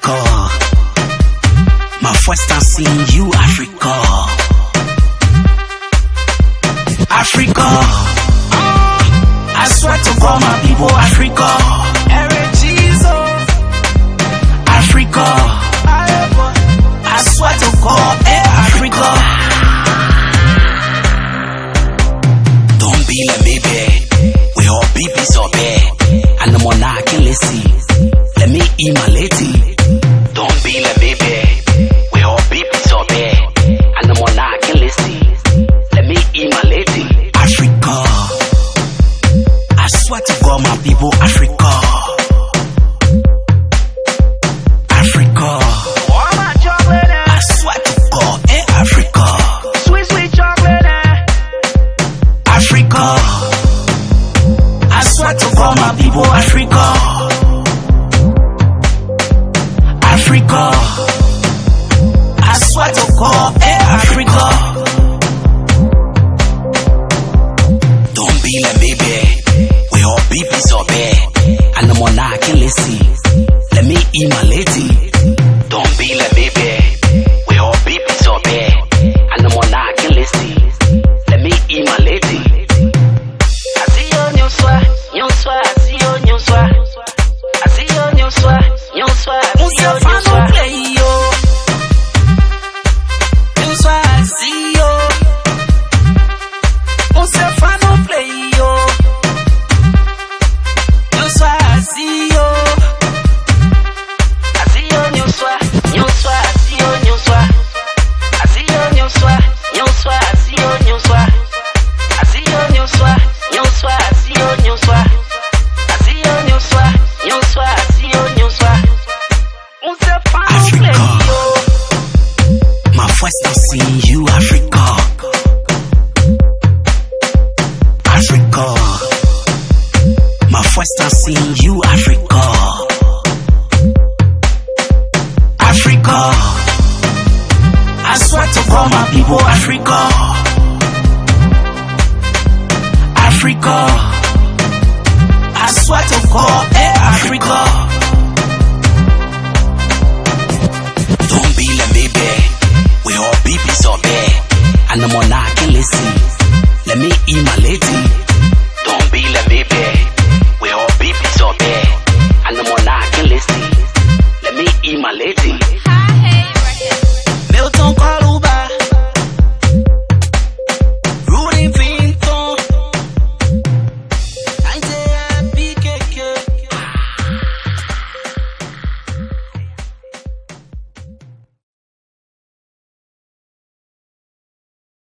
Africa. My first time seeing you, Africa. Africa. I swear to God, my people, Africa. Africa. I swear to God, Africa. Don't be like me, babe. We all babies up there. And the monarch can listen. Let me eat my lady. Don't be like me, babe. We all babies up there. And the monarch can listen. Let me eat my lady. Africa. I swear to God, my people, Africa. Africa. I swear to God, Africa. Sweet, sweet chocolate, Africa. I swear to God, my people, Africa. Africa. I swear to God, Africa. Don't be like me, babe. We all babies up there. And the monarch can listen. Let me eat my lady. Don't be like me, babe. We all babies up there. And the monarch can listen. Let me eat my lady. I see you on your swag, I see you on your swag. I see you on your swag, I see you on your swag. Play yo. You swag, I see yo. Musafano play yo. You swag, I see yo. I see you on your swag, I see you on your swag. I see you on your swag, I see you on your swag. I see you on your swag, I see you on your swag. I see you on your swag, I see you on your swag. Musafano play yo. My first time seeing you, Africa. Africa. My first time seeing you, Africa. Africa. I swear to God, my people, Africa. Africa. I swear to God, Africa. Don't be like me, babe. We all babies up there. And the monarch can listen. Let me eat my lady. Don't be like me, babe. We all babies up there. And the monarch can listen. Let me eat my lady.